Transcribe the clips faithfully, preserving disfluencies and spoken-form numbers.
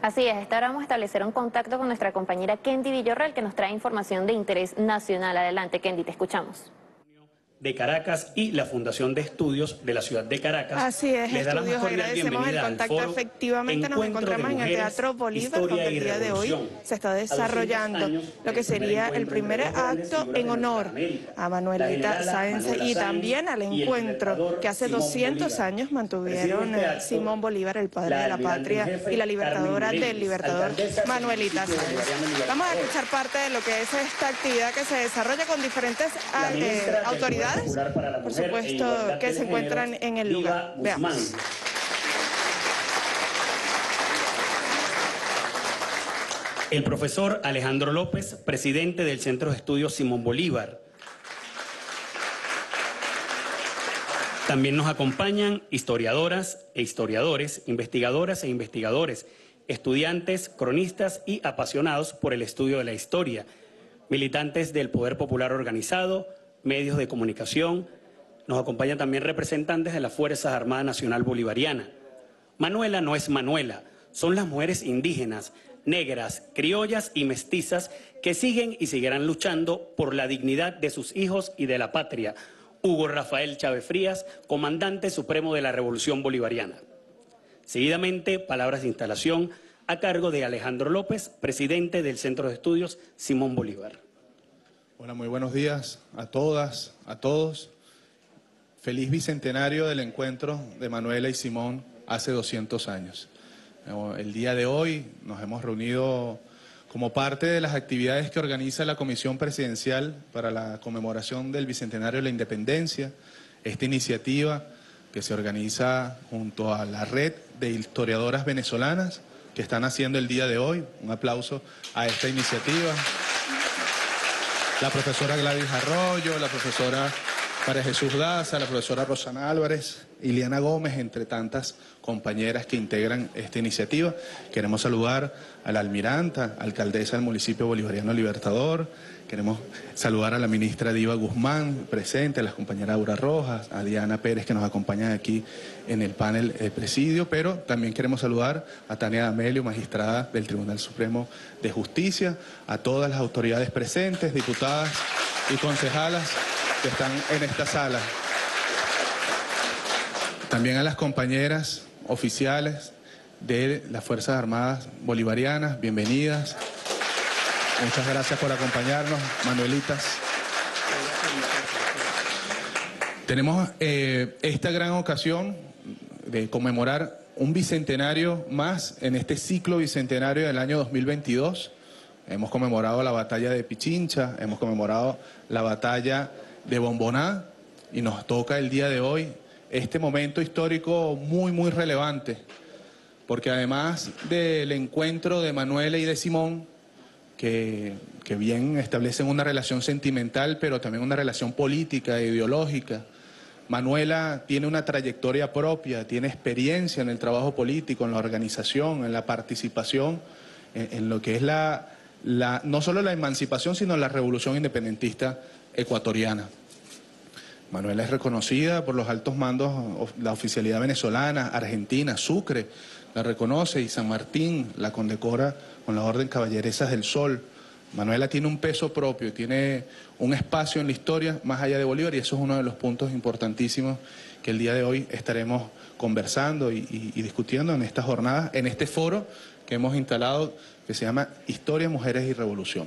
Así es, esta hora vamos a establecer un contacto con nuestra compañera Kendi Villarreal, que nos trae información de interés nacional. Adelante, Kendi, te escuchamos. De Caracas y la Fundación de Estudios de la ciudad de Caracas. Así es, Estudios, agradecemos el contacto. Efectivamente nos encontramos en el Teatro Bolívar, donde el día de hoy se está desarrollando lo que sería el primer acto en honor a Manuelita Sáenz y también al encuentro que hace doscientos años mantuvieron Simón Bolívar, el padre de la patria y la libertadora del libertador Manuelita Sáenz. Vamos a escuchar parte de lo que es esta actividad que se desarrolla con diferentes eh, autoridades, por supuesto, que se encuentran en el lugar. Veamos. El profesor Alejandro López, presidente del Centro de Estudios Simón Bolívar. También nos acompañan historiadoras e historiadores, investigadoras e investigadores, estudiantes, cronistas y apasionados por el estudio de la historia, militantes del Poder Popular Organizado, medios de comunicación. Nos acompañan también representantes de las Fuerzas Armadas Nacional Bolivariana. Manuela no es Manuela, son las mujeres indígenas, negras, criollas y mestizas que siguen y seguirán luchando por la dignidad de sus hijos y de la patria. Hugo Rafael Chávez Frías, comandante supremo de la Revolución Bolivariana. Seguidamente, palabras de instalación a cargo de Alejandro López, presidente del Centro de Estudios Simón Bolívar. Hola, muy buenos días a todas, a todos. Feliz bicentenario del encuentro de Manuela y Simón hace doscientos años. El día de hoy nos hemos reunido como parte de las actividades que organiza la Comisión Presidencial para la conmemoración del Bicentenario de la Independencia. Esta iniciativa que se organiza junto a la red de historiadoras venezolanas que están haciendo el día de hoy. Un aplauso a esta iniciativa. La profesora Gladys Arroyo, la profesora María Jesús Daza, la profesora Rosana Álvarez, Iliana Gómez, entre tantas compañeras que integran esta iniciativa. Queremos saludar a la almiranta, alcaldesa del municipio bolivariano Libertador. Queremos saludar a la ministra Diva Guzmán, presente, a las compañeras Aura Rojas, a Diana Pérez, que nos acompañan aquí en el panel de presidio, pero también queremos saludar a Tania D'Amelio, magistrada del Tribunal Supremo de Justicia, a todas las autoridades presentes, diputadas y concejalas que están en esta sala. También a las compañeras oficiales de las Fuerzas Armadas Bolivarianas, bienvenidas. Muchas gracias por acompañarnos, Manuelitas. Tenemos eh, esta gran ocasión de conmemorar un bicentenario más en este ciclo bicentenario del año dos mil veintidós. Hemos conmemorado la batalla de Pichincha, hemos conmemorado la batalla de Bomboná y nos toca el día de hoy este momento histórico muy, muy relevante, porque además del encuentro de Manuela y de Simón, que, que bien establecen una relación sentimental, pero también una relación política e ideológica. Manuela tiene una trayectoria propia, tiene experiencia en el trabajo político, en la organización, en la participación, en, en lo que es la, la, no solo la emancipación, sino la revolución independentista ecuatoriana. Manuela es reconocida por los altos mandos, la oficialidad venezolana, Argentina, Sucre la reconoce y San Martín la condecora con la Orden Caballeresas del Sol. Manuela tiene un peso propio, tiene un espacio en la historia más allá de Bolívar y eso es uno de los puntos importantísimos que el día de hoy estaremos conversando y, y, y discutiendo en estas jornadas, en este foro que hemos instalado que se llama Historia, Mujeres y Revolución.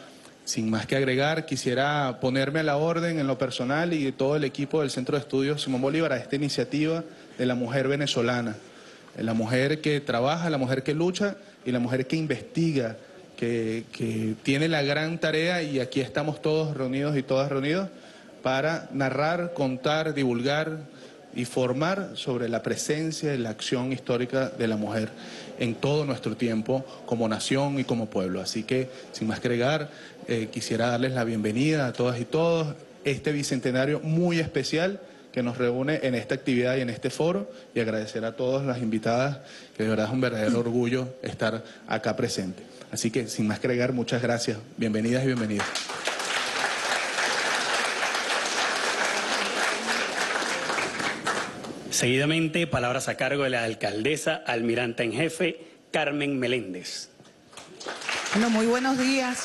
Sin más que agregar, quisiera ponerme a la orden en lo personal y de todo el equipo del Centro de Estudios Simón Bolívar a esta iniciativa de la mujer venezolana, la mujer que trabaja, la mujer que lucha y la mujer que investiga, que, que tiene la gran tarea y aquí estamos todos reunidos y todas reunidos para narrar, contar, divulgar y formar sobre la presencia y la acción histórica de la mujer en todo nuestro tiempo como nación y como pueblo. Así que, sin más que agregar, eh, quisiera darles la bienvenida a todas y todos, este bicentenario muy especial que nos reúne en esta actividad y en este foro, y agradecer a todas las invitadas, que de verdad es un verdadero orgullo estar acá presente. Así que, sin más que agregar, muchas gracias. Bienvenidas y bienvenidos. Seguidamente, palabras a cargo de la alcaldesa, almiranta en jefe, Carmen Meléndez. Bueno, muy buenos días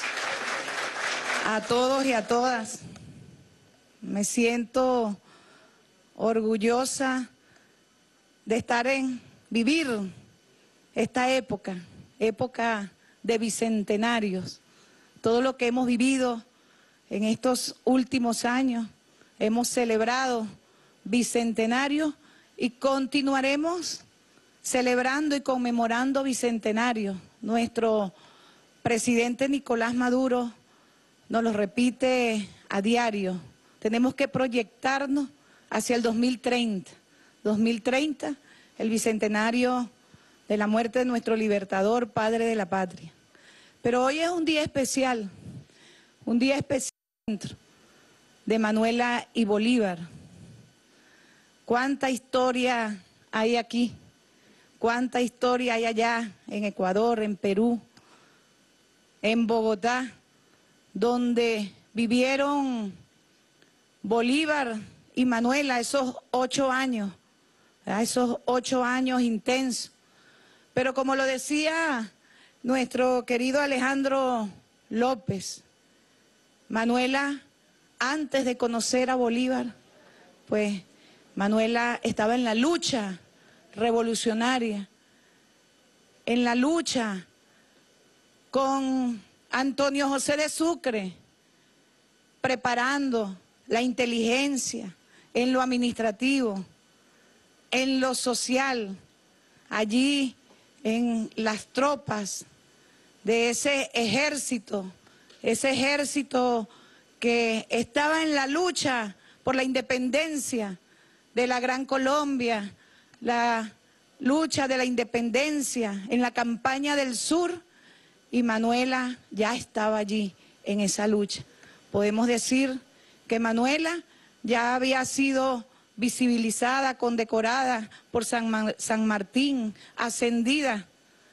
a todos y a todas. Me siento orgullosa de estar en, vivir esta época, época de bicentenarios. Todo lo que hemos vivido en estos últimos años, hemos celebrado bicentenarios y continuaremos celebrando y conmemorando bicentenarios. Nuestro presidente Nicolás Maduro nos lo repite a diario. Tenemos que proyectarnos hacia el dos mil treinta. dos mil treinta, el bicentenario de la muerte de nuestro libertador, padre de la patria. Pero hoy es un día especial, un día especial de Manuela y Bolívar. ¿Cuánta historia hay aquí? ¿Cuánta historia hay allá en Ecuador, en Perú, en Bogotá, donde vivieron Bolívar y Manuela esos ocho años, ¿verdad? Esos ocho años intensos? Pero como lo decía nuestro querido Alejandro López, Manuela, antes de conocer a Bolívar, pues Manuela estaba en la lucha revolucionaria, en la lucha con Antonio José de Sucre, preparando la inteligencia en lo administrativo, en lo social, allí en las tropas de ese ejército, ese ejército que estaba en la lucha por la independencia de la Gran Colombia, la lucha de la independencia en la campaña del sur, y Manuela ya estaba allí en esa lucha. Podemos decir que Manuela ya había sido visibilizada, condecorada por San, Ma- San Martín, ascendida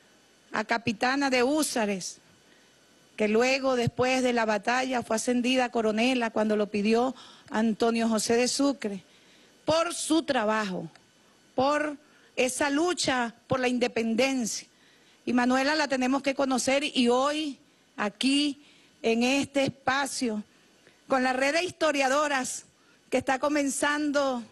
a capitana de húsares, que luego, después de la batalla, fue ascendida a coronela cuando lo pidió Antonio José de Sucre, por su trabajo, por esa lucha por la independencia. Y Manuela la tenemos que conocer, y hoy, aquí, en este espacio, con la red de historiadoras que está comenzando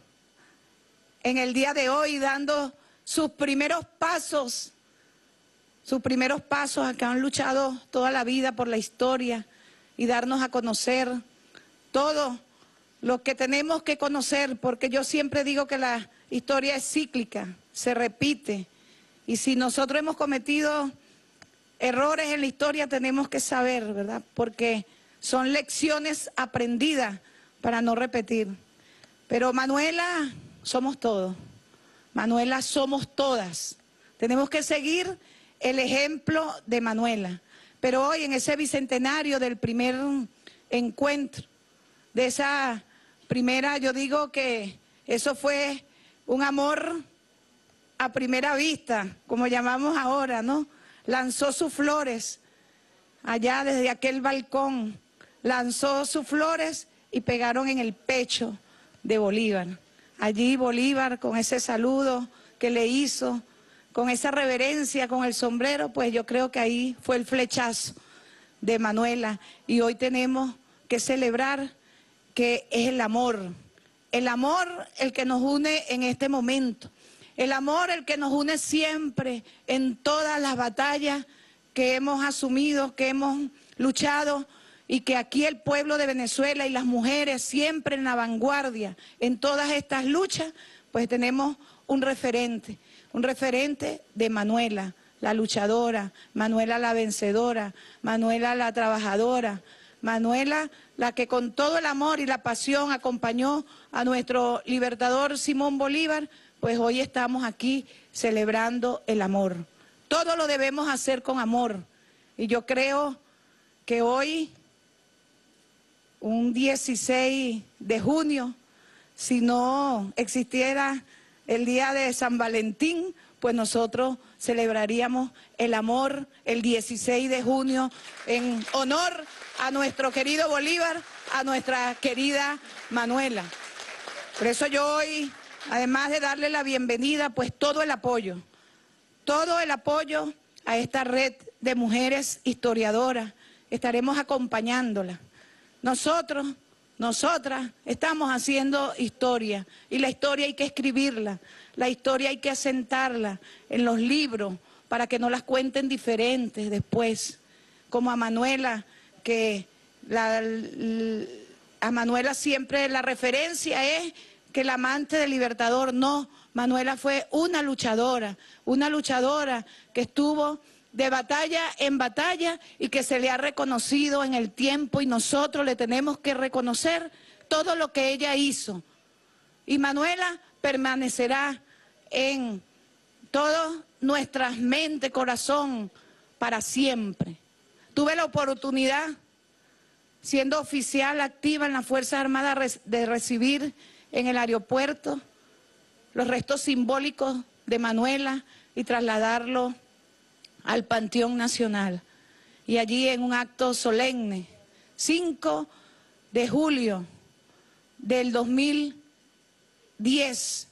en el día de hoy, dando sus primeros pasos, sus primeros pasos a que han luchado toda la vida por la historia y darnos a conocer todo lo que tenemos que conocer, porque yo siempre digo que la historia es cíclica, se repite, y si nosotros hemos cometido errores en la historia tenemos que saber, ¿verdad? Porque son lecciones aprendidas para no repetir. Pero Manuela, somos todos, Manuela somos todas, tenemos que seguir el ejemplo de Manuela. Pero hoy, en ese bicentenario del primer encuentro, de esa primera, yo digo que eso fue un amor a primera vista, como llamamos ahora, ¿no? Lanzó sus flores allá desde aquel balcón, lanzó sus flores y pegaron en el pecho de Bolívar. Allí Bolívar, con ese saludo que le hizo, con esa reverencia, con el sombrero, pues yo creo que ahí fue el flechazo de Manuela. Y hoy tenemos que celebrar que es el amor, el amor el que nos une en este momento, el amor el que nos une siempre en todas las batallas que hemos asumido, que hemos luchado, y que aquí el pueblo de Venezuela y las mujeres siempre en la vanguardia en todas estas luchas, pues tenemos un referente, un referente de Manuela, la luchadora, Manuela la vencedora, Manuela la trabajadora, Manuela la que con todo el amor y la pasión acompañó a nuestro libertador Simón Bolívar. Pues hoy estamos aquí celebrando el amor. Todo lo debemos hacer con amor. Y yo creo que hoy, un dieciséis de junio, si no existiera el día de San Valentín, pues nosotros celebraríamos el amor el dieciséis de junio en honor a nuestro querido Bolívar, a nuestra querida Manuela. Por eso yo hoy, además de darle la bienvenida, pues todo el apoyo, todo el apoyo a esta red de mujeres historiadoras, estaremos acompañándola. Nosotros, nosotras, estamos haciendo historia y la historia hay que escribirla, la historia hay que asentarla en los libros para que no las cuenten diferentes después, como a Manuela, que la, la, a Manuela siempre la referencia es que la amante del Libertador, no, Manuela fue una luchadora, una luchadora que estuvo de batalla en batalla y que se le ha reconocido en el tiempo y nosotros le tenemos que reconocer todo lo que ella hizo. Y Manuela permanecerá en todas nuestras mentes, corazón, para siempre. Tuve la oportunidad, siendo oficial activa en las Fuerzas Armadas, de recibir en el aeropuerto los restos simbólicos de Manuela y trasladarlo al Panteón Nacional. Y allí en un acto solemne, cinco de julio del dos mil diez,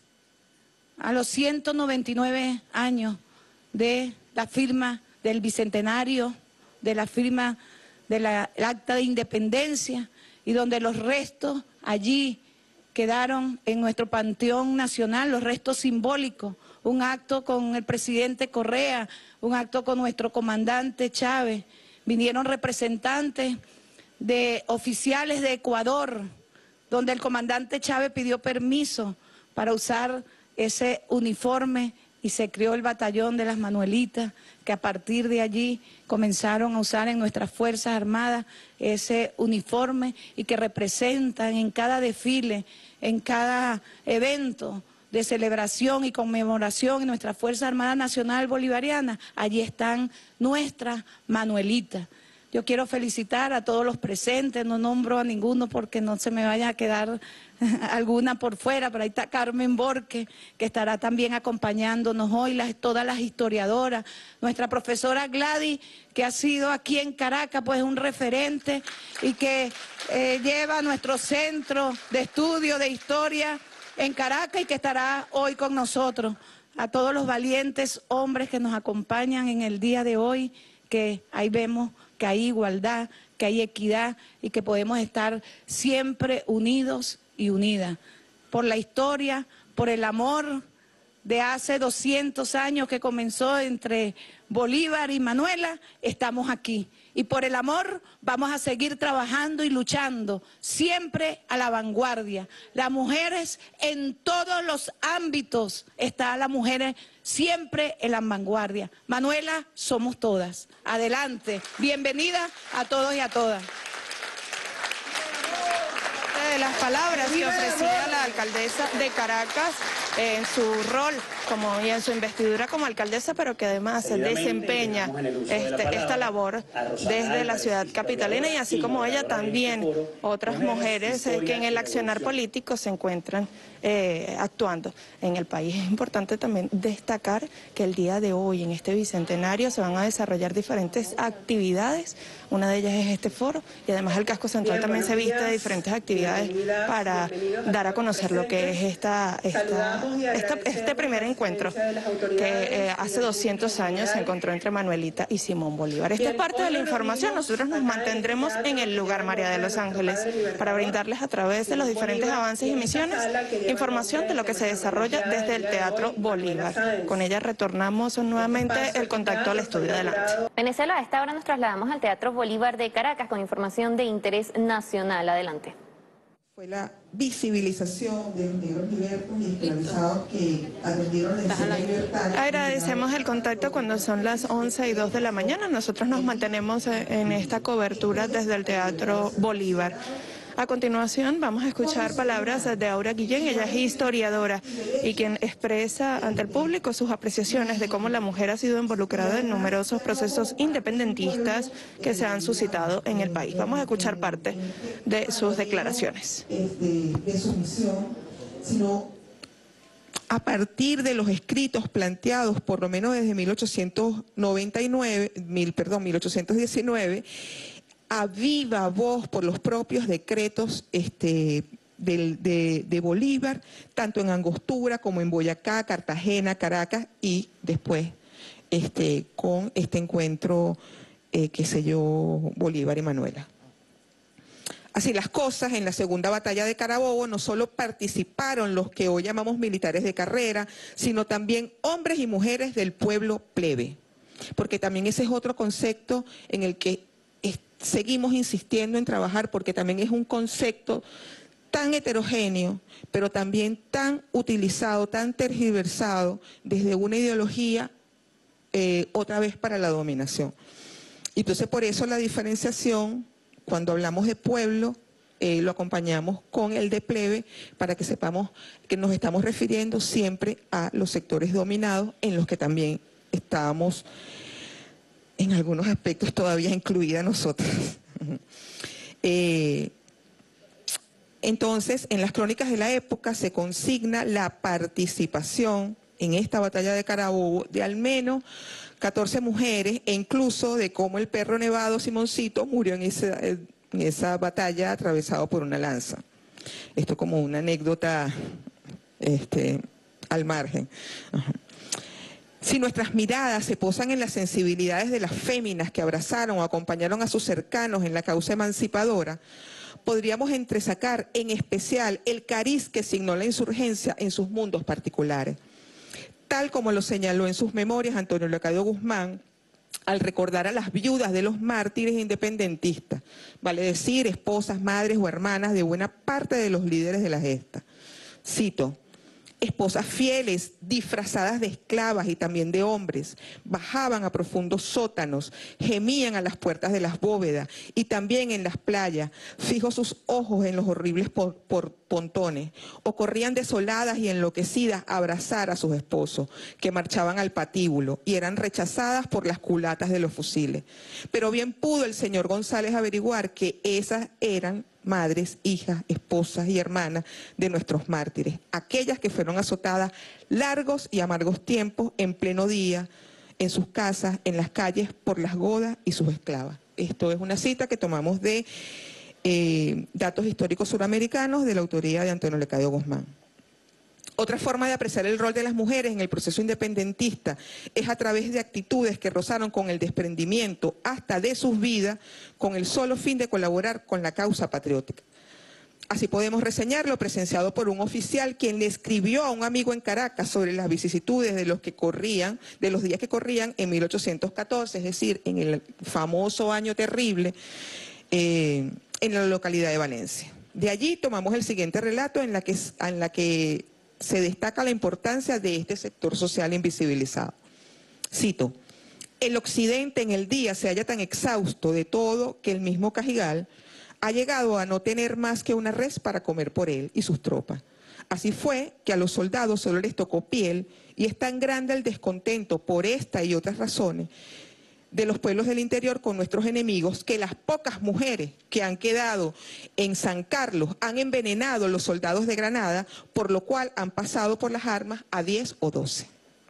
a los ciento noventa y nueve años de la firma del Bicentenario, de la firma del Acta de Independencia, y donde los restos allí quedaron en nuestro Panteón Nacional, los restos simbólicos, un acto con el presidente Correa, un acto con nuestro comandante Chávez. Vinieron representantes de oficiales de Ecuador, donde el comandante Chávez pidió permiso para usar ese uniforme y se creó el batallón de las Manuelitas, que a partir de allí comenzaron a usar en nuestras Fuerzas Armadas ese uniforme y que representan en cada desfile, en cada evento de celebración y conmemoración en nuestra Fuerza Armada Nacional Bolivariana, allí están nuestras Manuelitas. Yo quiero felicitar a todos los presentes, no nombro a ninguno porque no se me vaya a quedar alguna por fuera, pero ahí está Carmen Borque, que estará también acompañándonos hoy, las, todas las historiadoras, nuestra profesora Gladys, que ha sido aquí en Caracas pues un referente y que eh, lleva nuestro centro de estudio de historia en Caracas y que estará hoy con nosotros, a todos los valientes hombres que nos acompañan en el día de hoy, que ahí vemos que hay igualdad, que hay equidad y que podemos estar siempre unidos y unidas. Por la historia, por el amor de hace doscientos años que comenzó entre Bolívar y Manuela, estamos aquí. Y por el amor vamos a seguir trabajando y luchando, siempre a la vanguardia. Las mujeres en todos los ámbitos, están las mujeres siempre en la vanguardia. Manuela, somos todas. Adelante, bienvenida a todos y a todas. De las palabras que ofrecía la alcaldesa de Caracas en su rol como y en su investidura como alcaldesa, pero que además desempeña este, esta labor desde la ciudad capitalina, y así como ella también otras mujeres eh, que en el accionar político se encuentran eh, actuando en el país. Es importante también destacar que el día de hoy en este bicentenario se van a desarrollar diferentes actividades. Una de ellas es este foro y además el casco central también se viste de diferentes actividades para dar a conocer lo que es esta, esta, esta este primer encuentro que eh, hace doscientos años se encontró entre Manuelita y Simón Bolívar. Esta es parte de la información. Nosotros nos mantendremos en el lugar, María de los Ángeles, para brindarles a través de los diferentes avances y misiones información de lo que se desarrolla desde el Teatro Bolívar. Con ella retornamos nuevamente el contacto al estudio. Adelante. Venezuela, a esta hora nos trasladamos al Teatro Bolívar de Caracas con información de interés nacional. Adelante. Fue la visibilización de los negros libertos y esclavizados que atendieron la escena libertaria. Agradecemos el contacto cuando son las once y dos de la mañana. Nosotros nos mantenemos en esta cobertura desde el Teatro Bolívar. A continuación vamos a escuchar palabras de Aura Guillén. Ella es historiadora y quien expresa ante el público sus apreciaciones de cómo la mujer ha sido involucrada en numerosos procesos independentistas que se han suscitado en el país. Vamos a escuchar parte de sus declaraciones. De su misión, sino a partir de los escritos planteados por lo menos desde mil ochocientos noventa y nueve, mil, perdón, mil ochocientos diecinueve, a viva voz por los propios decretos este, del, de, de Bolívar, tanto en Angostura como en Boyacá, Cartagena, Caracas y después este, con este encuentro eh, que selló Bolívar y Manuela. Así las cosas, en la segunda batalla de Carabobo no solo participaron los que hoy llamamos militares de carrera, sino también hombres y mujeres del pueblo plebe, porque también ese es otro concepto en el que es, seguimos insistiendo en trabajar, porque también es un concepto tan heterogéneo, pero también tan utilizado, tan tergiversado desde una ideología eh, otra vez para la dominación. Entonces por eso la diferenciación, cuando hablamos de pueblo, eh, lo acompañamos con el de plebe, para que sepamos que nos estamos refiriendo siempre a los sectores dominados, en los que también estábamos en algunos aspectos todavía incluida nosotros. eh, entonces, en las crónicas de la época se consigna la participación en esta batalla de Carabobo de al menos catorce mujeres, e incluso de cómo el perro nevado Simoncito murió en esa, en esa batalla atravesado por una lanza. Esto como una anécdota este, al margen. Ajá. Si nuestras miradas se posan en las sensibilidades de las féminas que abrazaron o acompañaron a sus cercanos en la causa emancipadora, podríamos entresacar en especial el cariz que signó la insurgencia en sus mundos particulares. Tal como lo señaló en sus memorias Antonio Leocadio Guzmán, al recordar a las viudas de los mártires independentistas, vale decir, esposas, madres o hermanas de buena parte de los líderes de la gesta. Cito: esposas fieles, disfrazadas de esclavas y también de hombres, bajaban a profundos sótanos, gemían a las puertas de las bóvedas y también en las playas, fijos sus ojos en los horribles por, por pontones, o corrían desoladas y enloquecidas a abrazar a sus esposos, que marchaban al patíbulo y eran rechazadas por las culatas de los fusiles. Pero bien pudo el señor González averiguar que esas eran madres, hijas, esposas y hermanas de nuestros mártires, aquellas que fueron azotadas largos y amargos tiempos en pleno día, en sus casas, en las calles, por las godas y sus esclavas. Esto es una cita que tomamos de eh, Datos Históricos Suramericanos, de la autoría de Antonio Leocadio Guzmán. Otra forma de apreciar el rol de las mujeres en el proceso independentista es a través de actitudes que rozaron con el desprendimiento hasta de sus vidas, con el solo fin de colaborar con la causa patriótica. Así podemos reseñar lo presenciado por un oficial quien le escribió a un amigo en Caracas sobre las vicisitudes de los que corrían, de los días que corrían en mil ochocientos catorce, es decir, en el famoso año terrible, eh, en la localidad de Valencia. De allí tomamos el siguiente relato en la que, en la que se destaca la importancia de este sector social invisibilizado. Cito: el occidente en el día se halla tan exhausto de todo que el mismo Cajigal ha llegado a no tener más que una res para comer por él y sus tropas. Así fue que a los soldados solo les tocó piel, y es tan grande el descontento por esta y otras razones de los pueblos del interior con nuestros enemigos, que las pocas mujeres que han quedado en San Carlos han envenenado a los soldados de Granada, por lo cual han pasado por las armas a diez o doce.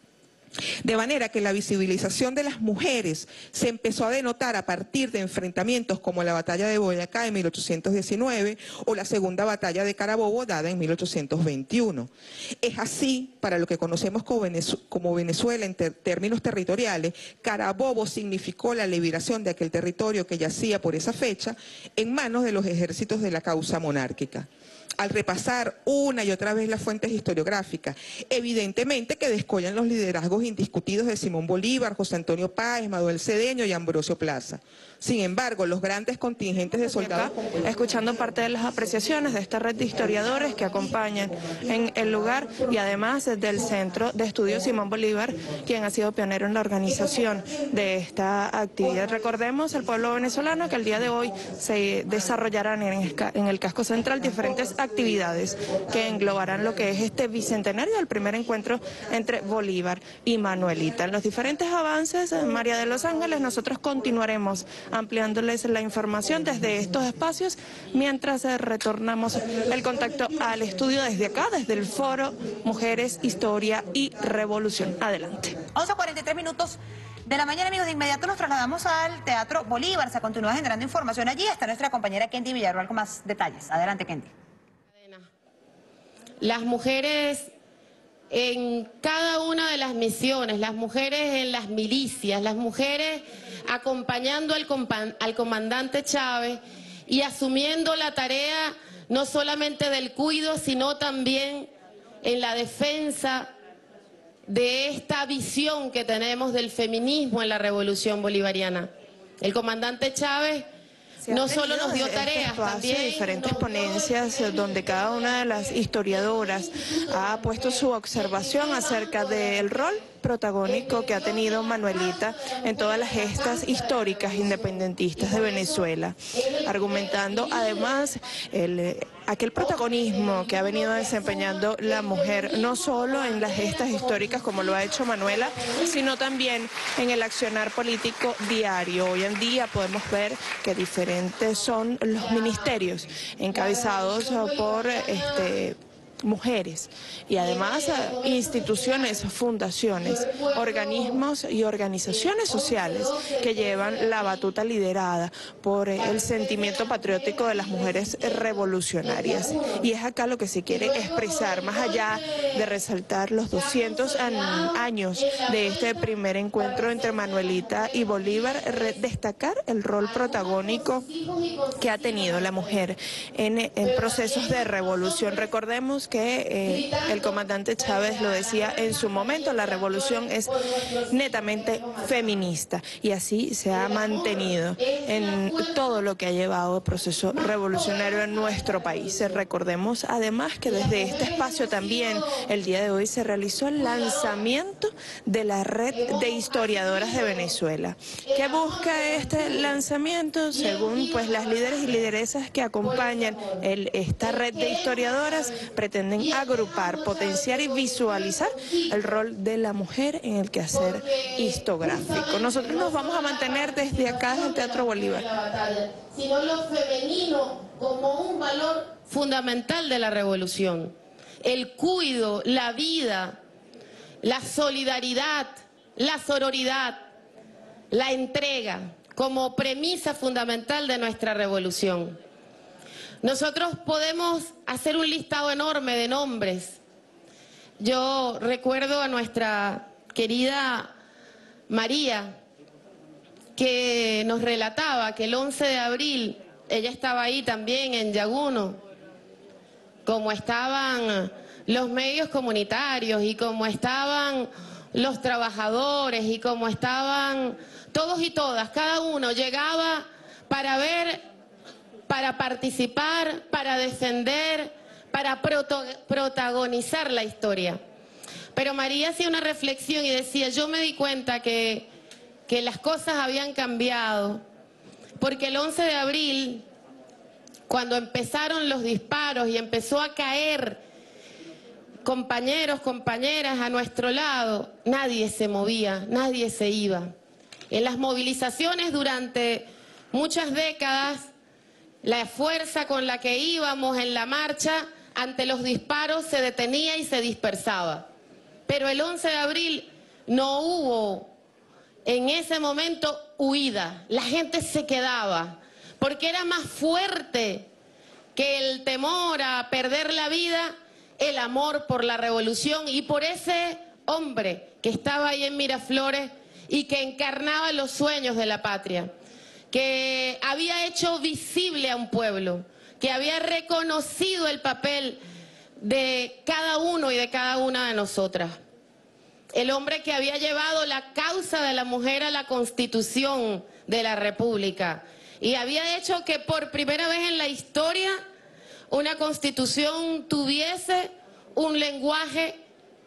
De manera que la visibilización de las mujeres se empezó a denotar a partir de enfrentamientos como la batalla de Boyacá en mil ochocientos diecinueve o la segunda batalla de Carabobo dada en mil ochocientos veintiuno. Es así, para lo que conocemos como Venezuela en ter términos territoriales, Carabobo significó la liberación de aquel territorio que yacía por esa fecha en manos de los ejércitos de la causa monárquica. Al repasar una y otra vez las fuentes historiográficas, evidentemente que descollan los liderazgos indiscutidos de Simón Bolívar, José Antonio Páez, Manuel Cedeño y Ambrosio Plaza. Sin embargo, los grandes contingentes de soldados... Escuchando parte de las apreciaciones de esta red de historiadores que acompañan en el lugar, y además del Centro de Estudios Simón Bolívar, quien ha sido pionero en la organización de esta actividad. Recordemos el pueblo venezolano que el día de hoy se desarrollarán en, en el casco central diferentes actividades que englobarán lo que es este bicentenario del primer encuentro entre Bolívar y Manuelita. En los diferentes avances en María de los Ángeles nosotros continuaremos ampliándoles la información desde estos espacios mientras retornamos el contacto al estudio desde acá, desde el Foro Mujeres, Historia y Revolución. Adelante. once cuarenta y tres minutos de la mañana, amigos. De inmediato nos trasladamos al Teatro Bolívar. Se continúa generando información allí. Está nuestra compañera Kendi Villarroel con más detalles. Adelante, Kendi. Las mujeres en cada una de las misiones, las mujeres en las milicias, las mujeres acompañando al, al comandante Chávez y asumiendo la tarea no solamente del cuidado, sino también en la defensa de esta visión que tenemos del feminismo en la Revolución Bolivariana. El comandante Chávez no solo nos dio tareas, también diferentes ponencias donde cada una de las historiadoras ha puesto su observación acerca del rol protagónico que ha tenido Manuelita en todas las gestas históricas independentistas de Venezuela, argumentando además el, aquel protagonismo que ha venido desempeñando la mujer, no solo en las gestas históricas como lo ha hecho Manuela, sino también en el accionar político diario. Hoy en día podemos ver que diferentes son los ministerios encabezados por este mujeres y además instituciones, fundaciones, organismos y organizaciones sociales que llevan la batuta liderada por el sentimiento patriótico de las mujeres revolucionarias. Y es acá lo que se quiere expresar, más allá de resaltar los doscientos años de este primer encuentro entre Manuelita y Bolívar, destacar el rol protagónico que ha tenido la mujer en, en procesos de revolución. Recordemos que eh, el comandante Chávez lo decía en su momento, la revolución es netamente feminista y así se ha mantenido en todo lo que ha llevado el proceso revolucionario en nuestro país. Recordemos además que desde este espacio también el día de hoy se realizó el lanzamiento de la red de historiadoras de Venezuela. ¿Qué busca este lanzamiento? Según pues las líderes y lideresas que acompañan el, esta red de historiadoras, pretenden agrupar, potenciar y visualizar el rol de la mujer en el quehacer historiográfico. Nosotros nos vamos a mantener desde acá, desde el Teatro Bolívar. Sino lo femenino como un valor fundamental de la revolución. El cuido, la vida, la solidaridad, la sororidad, la entrega como premisa fundamental de nuestra revolución. Nosotros podemos hacer un listado enorme de nombres. Yo recuerdo a nuestra querida María, que nos relataba que el once de abril, ella estaba ahí también en Yaguno, como estaban los medios comunitarios y como estaban los trabajadores y como estaban todos y todas, cada uno llegaba para ver, para participar, para defender, para proto protagonizar la historia. Pero María hacía una reflexión y decía, yo me di cuenta que, que las cosas habían cambiado, porque el once de abril, cuando empezaron los disparos y empezó a caer compañeros, compañeras a nuestro lado, nadie se movía, nadie se iba. En las movilizaciones durante muchas décadas, la fuerza con la que íbamos en la marcha ante los disparos se detenía y se dispersaba. Pero el once de abril no hubo en ese momento huida, la gente se quedaba, porque era más fuerte que el temor a perder la vida, el amor por la revolución y por ese hombre que estaba ahí en Miraflores y que encarnaba los sueños de la patria, que había hecho visible a un pueblo, que había reconocido el papel de cada uno y de cada una de nosotras. El hombre que había llevado la causa de la mujer a la Constitución de la República y había hecho que por primera vez en la historia una Constitución tuviese un lenguaje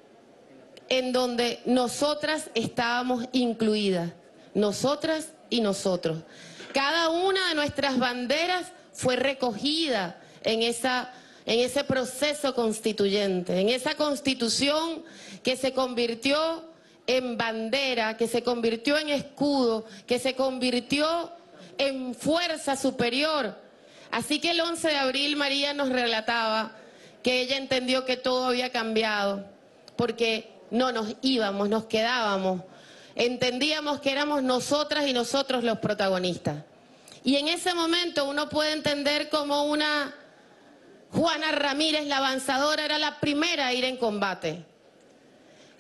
en donde nosotras estábamos incluidas, nosotras y nosotros. Cada una de nuestras banderas fue recogida en, esa, en ese proceso constituyente, en esa constitución que se convirtió en bandera, que se convirtió en escudo, que se convirtió en fuerza superior. Así que el once de abril María nos relataba que ella entendió que todo había cambiado, porque no nos íbamos, nos quedábamos. Entendíamos que éramos nosotras y nosotros los protagonistas. Y en ese momento uno puede entender como una Juana Ramírez, la avanzadora, era la primera a ir en combate.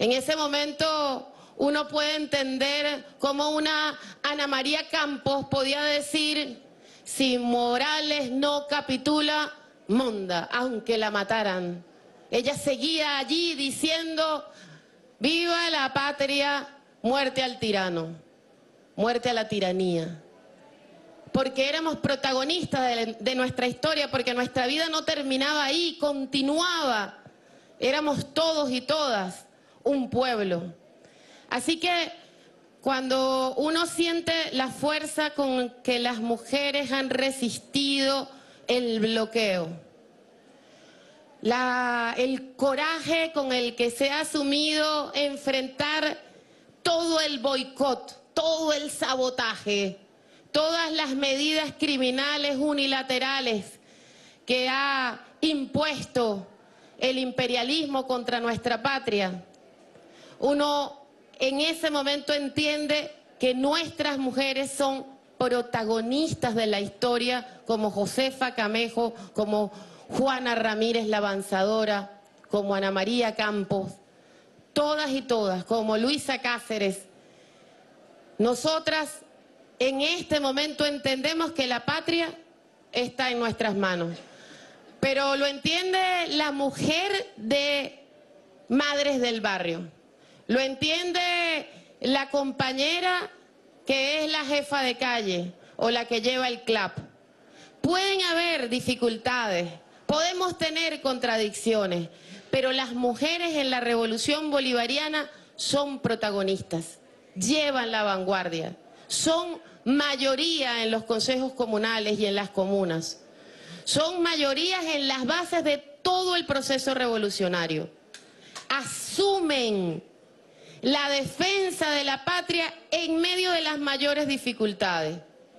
En ese momento uno puede entender cómo una Ana María Campos podía decir: si Morales no capitula, monda, aunque la mataran. Ella seguía allí diciendo: viva la patria, muerte al tirano, muerte a la tiranía. Porque éramos protagonistas de, de nuestra historia, porque nuestra vida no terminaba ahí, continuaba. Éramos todos y todas un pueblo. Así que cuando uno siente la fuerza con que las mujeres han resistido el bloqueo, la, el coraje con el que se ha asumido enfrentar todo el boicot, todo el sabotaje, todas las medidas criminales unilaterales que ha impuesto el imperialismo contra nuestra patria, uno en ese momento entiende que nuestras mujeres son protagonistas de la historia, como Josefa Camejo, como Juana Ramírez la Avanzadora, como Ana María Campos, todas y todas, como Luisa Cáceres. Nosotras en este momento entendemos que la patria está en nuestras manos, pero lo entiende la mujer de Madres del Barrio, lo entiende la compañera que es la jefa de calle o la que lleva el C L A P. Pueden haber dificultades, podemos tener contradicciones, pero las mujeres en la revolución bolivariana son protagonistas, llevan la vanguardia, son mayoría en los consejos comunales y en las comunas, son mayorías en las bases de todo el proceso revolucionario, asumen la defensa de la patria en medio de las mayores dificultades.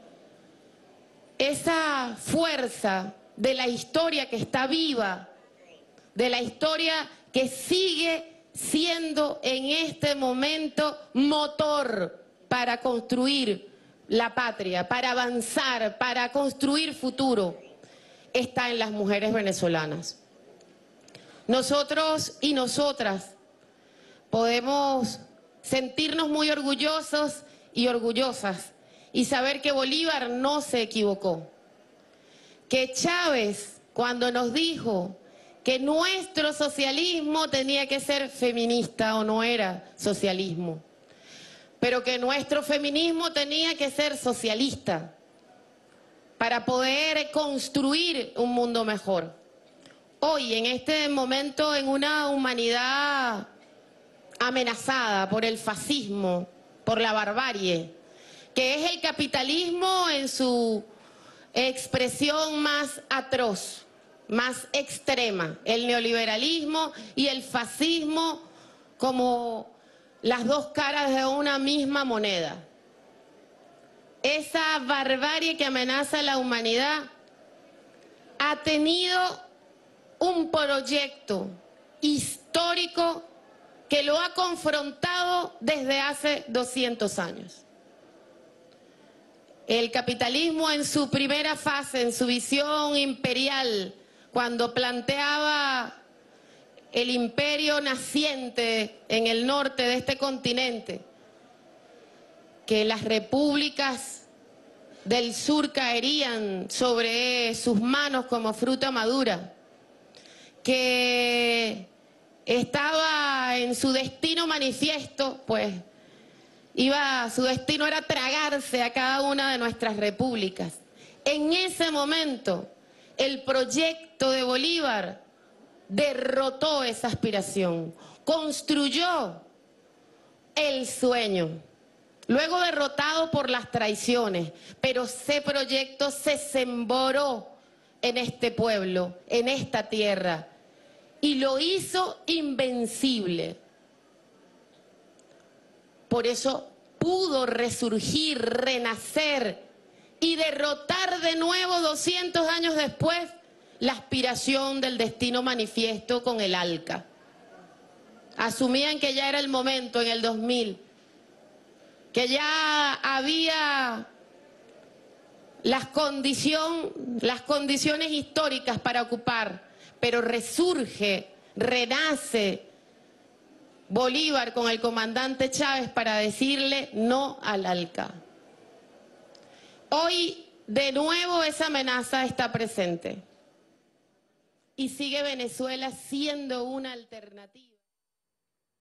Esa fuerza de la historia que está viva, de la historia que sigue siendo en este momento motor para construir la patria, para avanzar, para construir futuro, está en las mujeres venezolanas. Nosotros y nosotras podemos sentirnos muy orgullosos y orgullosas y saber que Bolívar no se equivocó. Que Chávez, cuando nos dijo que nuestro socialismo tenía que ser feminista, o no era socialismo, pero que nuestro feminismo tenía que ser socialista para poder construir un mundo mejor. Hoy, en este momento, en una humanidad amenazada por el fascismo, por la barbarie, que es el capitalismo en su expresión más atroz, más extrema, el neoliberalismo y el fascismo como las dos caras de una misma moneda. Esa barbarie que amenaza a la humanidad ha tenido un proyecto histórico que lo ha confrontado desde hace doscientos años. El capitalismo en su primera fase, en su visión imperial, cuando planteaba el imperio naciente en el norte de este continente, que las repúblicas del sur caerían sobre sus manos como fruta madura, que estaba en su destino manifiesto, pues iba, su destino era tragarse a cada una de nuestras repúblicas. En ese momento, el proyecto de Bolívar derrotó esa aspiración, construyó el sueño, luego derrotado por las traiciones, pero ese proyecto se sembró en este pueblo, en esta tierra, y lo hizo invencible. Por eso pudo resurgir, renacer y derrotar de nuevo doscientos años después la aspiración del destino manifiesto con el ALCA. Asumían que ya era el momento en el dos mil, que ya había las, condición, las condiciones históricas para ocupar, pero resurge, renace Bolívar con el comandante Chávez para decirle no al ALCA. Hoy, de nuevo, esa amenaza está presente. Y sigue Venezuela siendo una alternativa.